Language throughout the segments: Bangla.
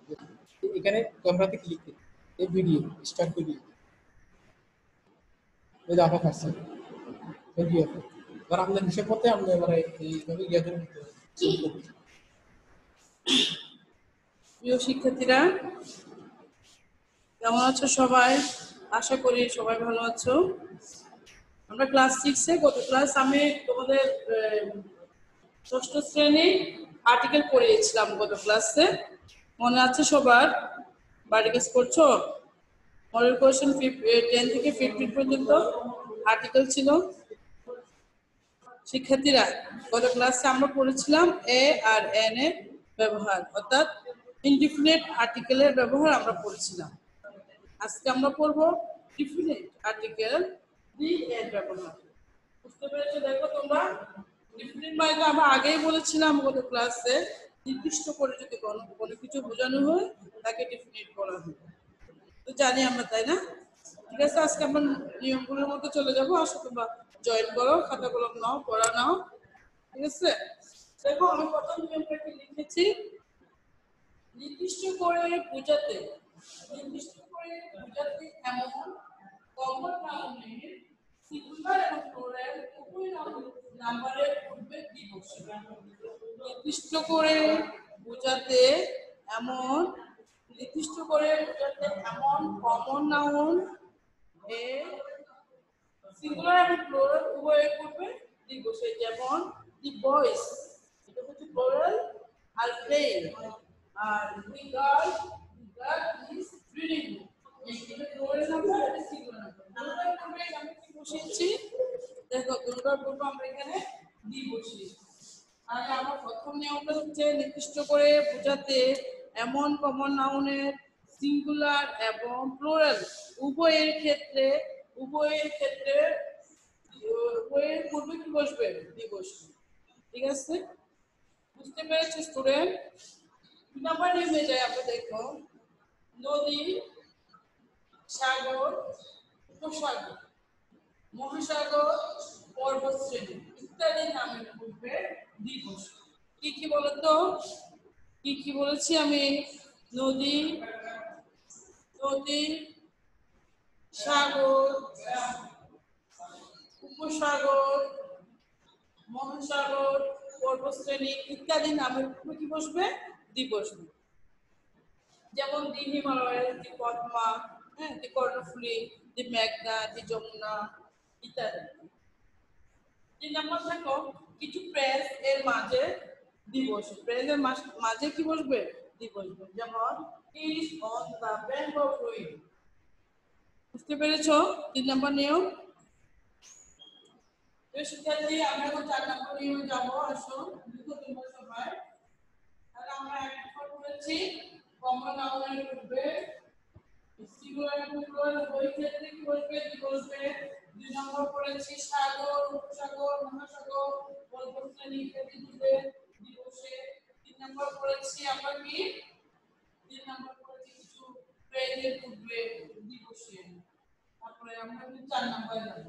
এখানে ক্যামেরাতে ক্লিক দিন, এই ভিডিও স্টার্ট ভিডিও, ওই যে আপা খাচ্ছে থ্যাংক ইউ আপা। এবার আপনার হিসেব মতে আপনি এবার এইভাবে ইয়ে করে নিতে হবে। প্রিয় শিক্ষার্থীরা, কেমন আছো সবাই? আশা করি সবাই ভালো আছো। আমরা ক্লাস 6-এ গত ক্লাস আমি তোমাদের ষষ্ঠ শ্রেণী আর্টিকেল পড়িয়েছিলাম গত ক্লাসে। মনে আছে সবার? বাড়ি কাজ করছো? মডেল কোয়েশ্চেন 10 থেকে 15 পর্যন্ত আর্টিকেল ছিল। শিক্ষার্থীরা, গত ক্লাসে আমরা পড়েছিলাম এ আর এন এর ব্যবহার, অর্থাৎ ইনডিফিনিট আর্টিকেলের ব্যবহার আমরা পড়েছিলাম। আজকে আমরা পড়ব ডিফিনিট আর্টিকেল দি এর ব্যবহার। বুঝতে পেরেছো? দেখো তোমরা, ডিফিনিট মানে তো আমরা আগেই বলেছিলাম গত ক্লাসে, নির্দিষ্ট করে যদি কোনো কিছু বোঝানো হয় তাকে ডিফিনিট বলা হয়। তো জানি আমরা, তাই না? ঠিক আছে, আজকে আমরা নিয়মগুলোর মধ্যে চলে যাবো। আসো তোমরা জয়েন করো, খাতা কলম নাও, পড়া নাও। ঠিক আছে, দেখো আমি প্রথম নিয়মটা কি লিখেছি। নির্দিষ্ট করে বোঝাতে এমন কমন নাউনের সিঙ্গুলার এবং প্লুরাল উভয় নাম্বারের পূর্বে বিভক্তি। নির্দিষ্ট করে বোঝাতে এমন কমন নাউন এ সিঙ্গুলার এবং প্লুরাল উভয়ের পূর্বে দিবসে, যেমন দি বয়েজ, এটা হচ্ছে প্লুরাল, আর প্লেইং, আর দি গার্ল ইজ রিডিং, এটা প্লুরাল নাম্বার, এটা সিঙ্গুলার নাম্বার। দুটোর পূর্বে আমি কি বসিয়েছি? দেখো, দুটোর পূর্বে আমরা এখানে দি বসিয়েছি। তাহলে আমার প্রথম নিয়মটা হচ্ছে নির্দিষ্ট করে বোঝাতে এমন কমন নাউনের সিঙ্গুলার এবং প্লুরাল উভয়ের ক্ষেত্রে উভয়ের পূর্বে কি বসবে? দি বসবে। ঠিক আছে, বুঝতে পেরেছি স্টুডেন্ট? নাম্বার নেমে যায়, আমরা দেখো নদী, সাগর, উপসাগর, মহাসাগর, পর্বতশ্রেণী ইত্যাদি নামের পূর্বে দি বসবে। কি কি বলতো? কি কি বলেছি আমি? নদী, সাগর, উপসাগর, মহাসাগর, পর্বতশ্রেণী ইত্যাদি নামের উপরে কি বসবে? দি বসবে। যেমন দি হিমালয়, দি পদ্মা, দি কর্ণফুলী, দি মেঘনা, দি যমুনা ইত্যাদি। 3 নম্বর দেখো, কিছু প্রেস এর মাঝে দি বসবে। প্রেসের মাঝে কি বসবে? দি বসবে। যেমন is on the bank of ruin. বুঝতে পেরেছো 3 নম্বর নিয়ম? শিক্ষার্থী, আমরা এখন 4 নম্বর নিয়মে যাবো। আসো লিখো তোমরা সবাই। তাহলে আমরা এক নম্বর করেছি কমন নাউনের পূর্বে সিঙ্গুলার এবং প্লুরাল উভয় ক্ষেত্রে কি বসবে? দি বসবে। 2 নম্বর করেছি সাগর, উপসাগর, মহাসাগর, পর্বতশ্রেণী ইত্যাদি পূর্বে দি বসে। 3 নম্বর করেছি আমরা কি? 3 নম্বর করেছি কিছু প্রেজের পূর্বে দি বসে। তারপরে আমরা 4 নম্বরে যাব।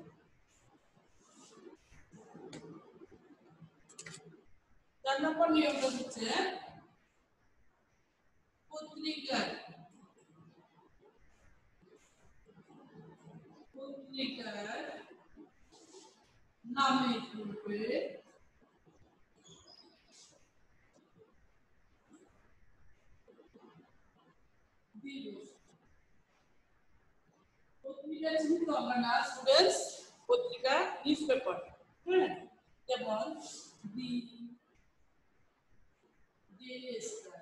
4 নম্বর নিয়মটা হচ্ছে পত্রিকার নামের পূর্বে দি বসে। পত্রিকা কিন্তু আমরা না স্টুডেন্টস, পত্রিকা নিউজ পেপার, হ্যাঁ, যেমন দি ডেইলি স্টার,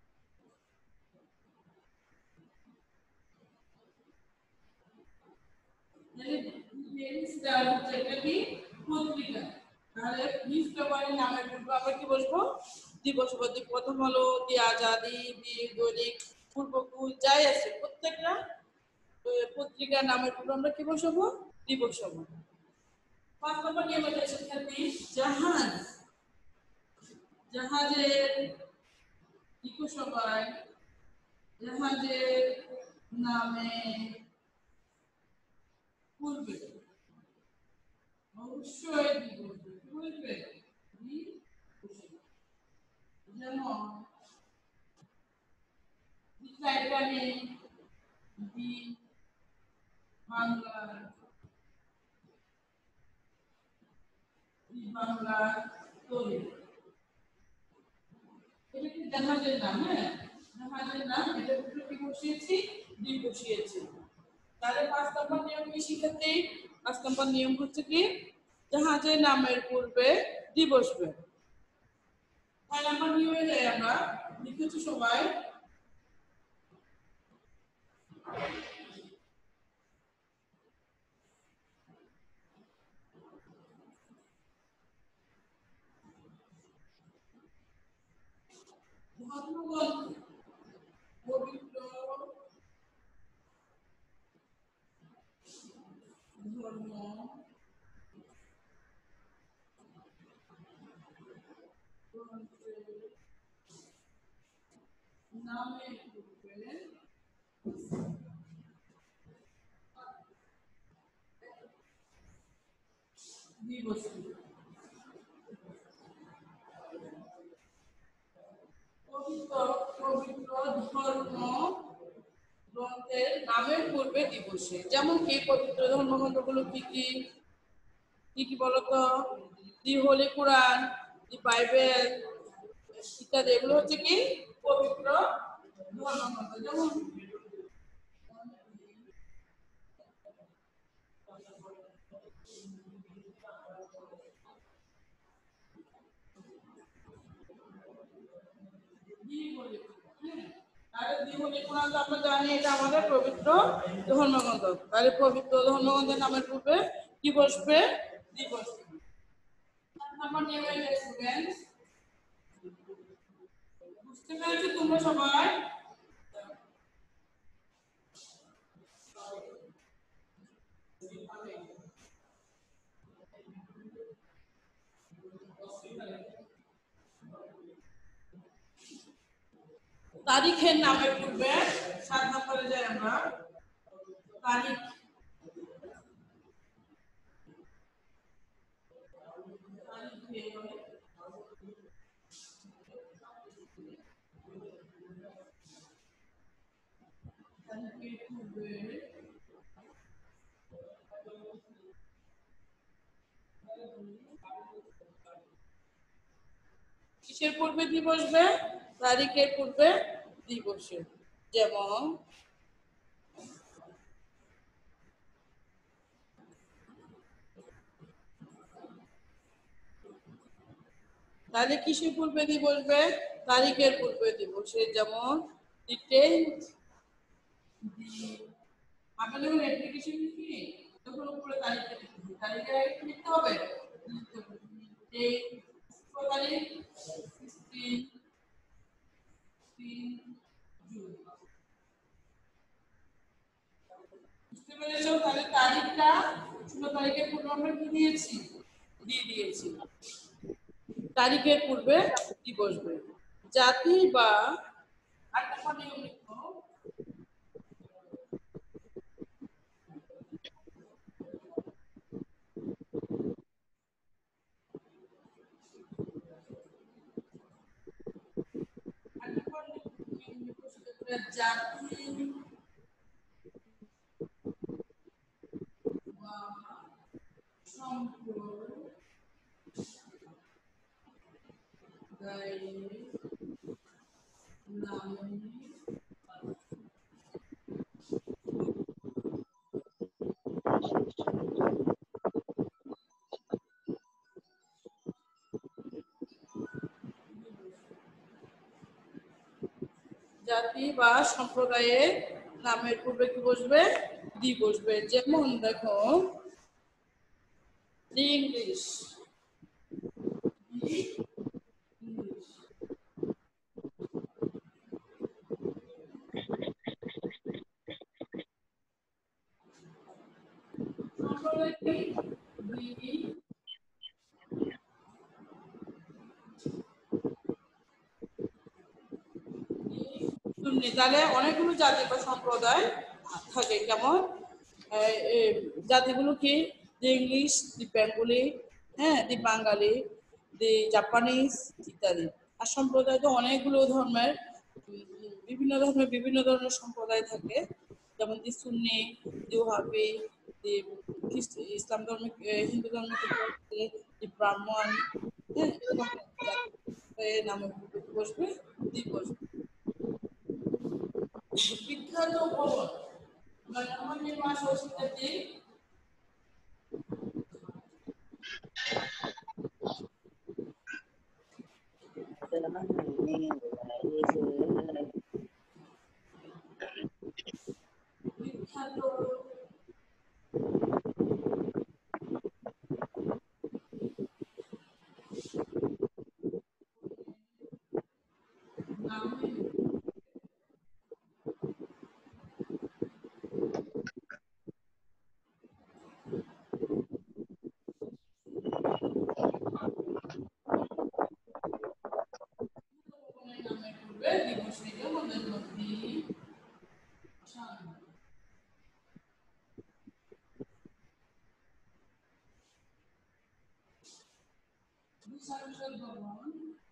মানে ডেইলি স্টার হচ্ছে একটা কি? পত্রিকা। তাহলে নিউজ পেপারের নামের পূর্বে আমরা কি বসবো? দি বসবো। দি প্রথম হলো দি আজাদি, দি দৈনিক, পূর্বকুল, যাই আছে প্রত্যেকটা পত্রিকার নামের পূর্বে আমরা কি বসাবো? দি বসাবো। 5 নম্বর নিয়ম হচ্ছে শিক্ষার্থী, জাহাজ, জাহাজের লিখো সবাই, জাহাজের নামে পূর্বে অবশ্যই দি বসবে। কি বসবে? দি বসবে। যেমন Chinese, দি বাংলা, তৈরি। এটা কি জাহাজের নাম? হ্যাঁ, জাহাজের নাম। এটা উপরে কি বসিয়েছি? দি বসিয়েছি। তাহলে 5 নম্বর নিয়ম কি শিখেছি? 5 নম্বর নিয়ম হচ্ছে কি, জাহাজের নামের পূর্বে দি বসবে। 6 নম্বর নিয়মে যাই আমরা, লিখেছি সবাই। ধর্মগ্রন্থ, পবিত্র ধর্ম গ্রন্থের নামের পূর্বে দি বসবে। পবিত্র ধর্ম গ্রন্থের নামের পূর্বে দি বসে। যেমন কি পবিত্র ধর্মগ্রন্থগুলো কি কি কি কি বলতো? দি হোলি কোরআন, দি বাইবেল ইত্যাদি, এগুলো হচ্ছে কি পবিত্র ধর্মগ্রন্থ। যেমন দি হোলি কোরআন, হ্যাঁ, তাহলে দি হোলি কোরআন তো আমরা জানি এটা আমাদের পবিত্র ধর্মগ্রন্থ। তাহলে পবিত্র ধর্মগ্রন্থের নামের পূর্বে কি বসবে? দি বসবে। নাম্বার নেমে স্টুডেন্ট, বুঝতে পেরেছো তোমরা সবাই? তারিখের নামের পূর্বে 7 নম্বরে যাই আমরা। তারিখ, তারিখের পূর্বে কিসের পূর্বে দি বসবে? তারিখের পূর্বে দি বসে। যেমন তাহলে কিসের পূর্বে দি বসবে? তারিখের পূর্বে দি বসে। যেমন দি 10th, আমরা যখন অ্যাপ্লিকেশন লিখি তখন উপরে তারিখটা লিখি, তারিখে লিখতে হবে। তারিখ 16 জুন। বুঝতে পেরেছো? তাহলে তারিখটা 16 তারিখের পূর্বে আমরা কি দিয়েছি? দিয়ে দিয়েছি। তারিখের পূর্বে দি বসবে। জাতি বা আরেকটা নিয়ম লিখো। জাতি বা সম্প্রদায়ের নামে জাতি বা সম্প্রদায়ের নামের পূর্বে কি বসবে? দি বসবে। যেমন দেখো, ইংলিশ, তাহলে অনেকগুলো জাতি বা সম্প্রদায় থাকে। কেমন জাতিগুলো কি? দি ইংলিশ, দি বেঙ্গলি, হ্যাঁ, দি বাঙালি, দি জাপানিজ ইত্যাদি। আর সম্প্রদায় তো অনেকগুলো ধর্মের বিভিন্ন ধরনের সম্প্রদায় থাকে, যেমন দি সুন্নি, দি ওহাবি, দি ইসলাম ধর্ম, হিন্দু ধর্মের ক্ষেত্রে হচ্ছে দি ব্রাহ্মণ। হ্যাঁ, এরকম জাতি নামে বসবে, দি বসবে। বিখ্যাত ভবন মানে আমার নির্মাণ সংস্কৃতি বিখ্যাত নামে ভবনের নামে করবে দিবস থেকে মনে করবি। সংসদ ভবন,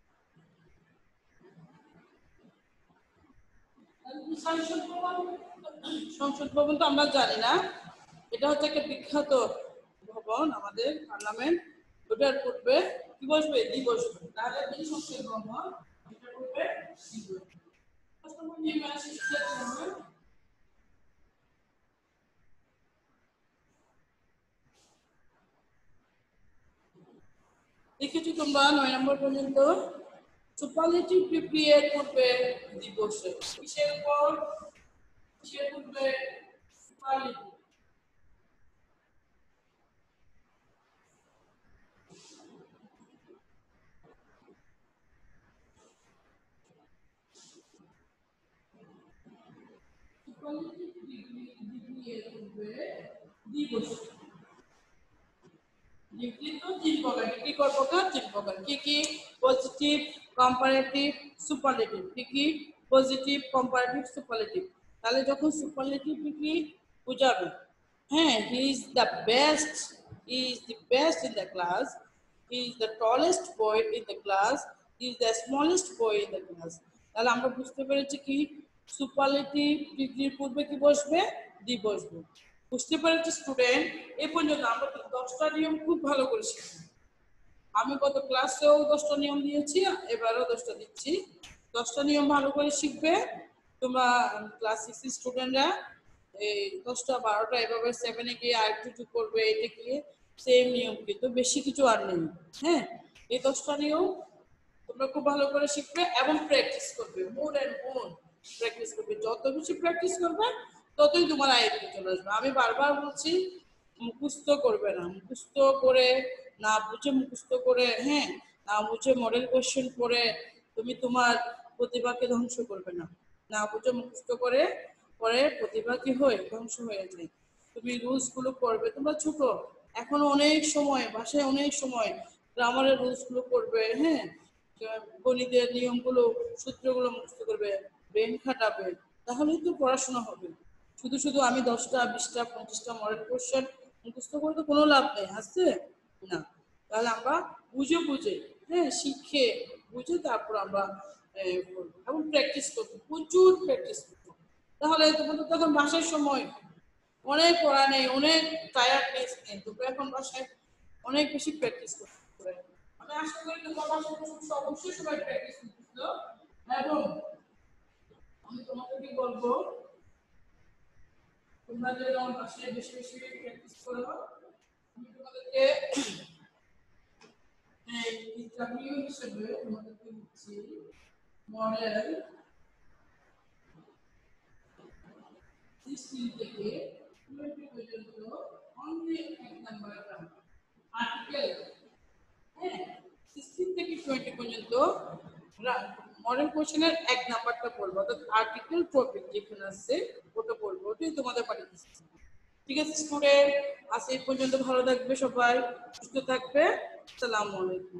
সংসদ ভবন তো আমরা জানি না, এটা হচ্ছে একটা বিখ্যাত ভবন আমাদের পার্লামেন্ট। ওটার পূর্বে কি বসবে, দি বসবে। তাহলে এই সংসদ ভবন, এটা পূর্বে দি বসবে। নির্মাণ শিক্ষার জন্য দেখেছো তোমরা 9 নম্বর পর্যন্ত। সুপারলেটিভ ডিগ্রি এর পূর্বে দি বসে, কিসের উপর, কিসের পূর্বে, সুপারলেটিভ। সুপারলেটিভ ডিগ্রি এর পূর্বে দি বসে। ডিগ্রি তো 3 প্রকার, ডিগ্রি কয় প্রকার, 3 প্রকার। কি কি? Positive, comparative, superlative. কি কি? Positive, comparative, superlative. তাহলে যখন সুপারলেটিভ ডিগ্রি বুঝাবে, হ্যাঁ, he is the best, he is the best in the class, he is the tallest boy in the class, he is the smallest boy in the class. তাহলে আমরা বুঝতে পেরেছি কি সুপারলেটিভ ডিগ্রির পূর্বে কি বসবে, দি বসবে। বুঝতে পেরেছি স্টুডেন্ট? এই পর্যন্ত আমরা 10টা নিয়ম খুব ভালো করে শিখি। আমি গত ক্লাসেও 10টা নিয়ম দিয়েছি, এবারও 10টা দিচ্ছি। 10টা নিয়ম ভালো করে শিখবে তোমরা। ক্লাস 6 স্টুডেন্টরা এই 10টা 12টা এভাবে 7-এ গিয়ে আর একটু করবে, এটা গিয়ে সেম নিয়ম, কিন্তু বেশি কিছু আর নেই। হ্যাঁ, এই 10টা নিয়ম তোমরা খুব ভালো করে শিখবে এবং প্র্যাকটিস করবে, মোর এন্ড মোর প্র্যাকটিস করবে। যত বেশি প্র্যাকটিস করবে ততই তোমার আয়ত্তে চলে আসবে। আমি বারবার বলছি, মুখস্থ করবে না, মুখস্থ করে না বুঝে, মুখস্থ করে, হ্যাঁ, না বুঝে মডেল কোশ্চেন করে তুমি তোমার প্রতিভাকে ধ্বংস করবে না। না বুঝে মুখস্থ করে পরে প্রতিভা কি হয়, ধ্বংস হয়ে যায়। তুমি রুলস গুলো করবে, তোমরা ছোট, এখনো অনেক সময়, বাসায় অনেক সময় গ্রামারের রুলস গুলো করবে, হ্যাঁ, গণিতের নিয়মগুলো, সূত্রগুলো মুখস্থ করবে, ব্রেন খাটাবে, তাহলেই তো পড়াশোনা হবে। শুধু শুধু আমি 10টা 20টা 25টা মডেল কোশ্চেন মুখস্থ করে তো কোনো লাভ নেই, আছে না। তাহলে আমরা বুঝে বুঝে, হ্যাঁ, শিখে বুঝে তারপর আমরা করবো এবং প্র্যাকটিস করবো, প্রচুর প্র্যাকটিস করবো। তাহলে তোমাদের তখন বাসার সময় অনেক পড়া নেই, অনেক টায়ার্ডনেস নেই, তোমরা এখন বাসায় অনেক বেশি প্র্যাকটিস করতে হবে। আমি আশা করি তোমরা বাসায় বসে অবশ্যই সবাই প্র্যাকটিস করতেছো। এবং আমি তোমাদেরকে বলবো তোমরা যেন বাসায় বেশি বেশি প্র্যাকটিস করো। আমি তোমাদেরকে ইন্টারভিউ হিসেবে তোমাদেরকে দিচ্ছি মডেল 16 থেকে 20 পর্যন্ত অনলি 1 নাম্বার আর্টিকেল। হ্যাঁ, 16 থেকে 20 পর্যন্ত মডেল কোশ্চেনের 1 নাম্বারটা পড়বো, অর্থাৎ আর্টিকেল টপিক যেখানে আছে ওটা পড়বো, ওটাই তোমাদের পাঠিয়ে দিচ্ছি। ঠিক আছে স্টুডেন্ট, আজ এই পর্যন্ত। ভালো থাকবে সবাই, সুস্থ থাকবে। আসসালামু আলাইকুম।